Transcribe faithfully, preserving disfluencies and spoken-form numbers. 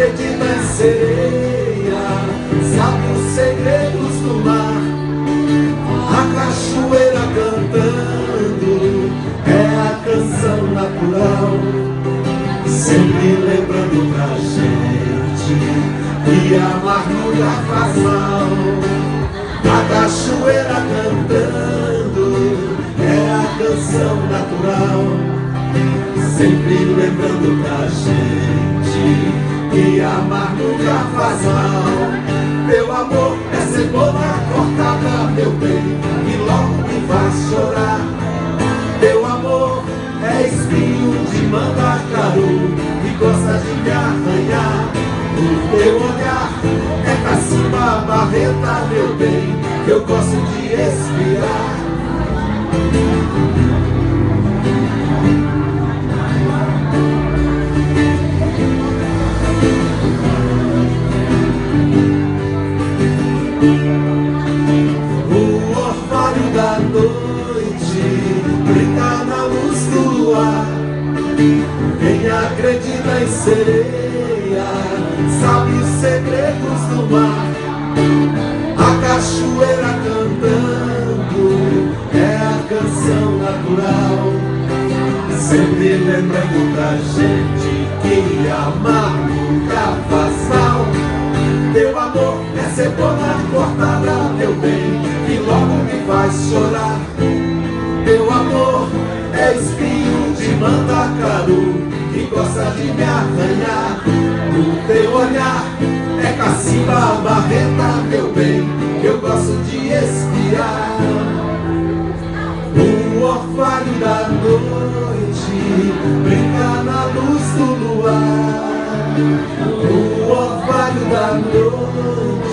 acredita em sereia sabe os segredos do mar. A cachoeira cantando é a canção natural, sempre lembrando pra gente que amar nunca faz mal. A cachoeira cantando é a canção natural, sempre lembrando pra gente que amar nunca faz mal. Meu amor é cebola cortada, meu bem, que logo me faz chorar. Meu amor é espinho de mandacaru, que gosta de me arranhar. O teu olhar é cacimba barreta, meu bem, que eu gosto de espiar. O orvalho da noite brinca na luz do luar. Quem acredita em sereia sabe os segredos do mar. A cachoeira cantando é a canção natural, sempre lembrando pra gente que amar nunca faz mal. Teu amor é cebola cortada, meu bem, que logo me faz chorar. Teu amor é espinho de mandacaru, que gosta de me arranhar. O teu olhar é cacimba barreta, meu bem, que eu gosto de espiar. O orvalho da noite brinca na luz do luar. O orvalho da noite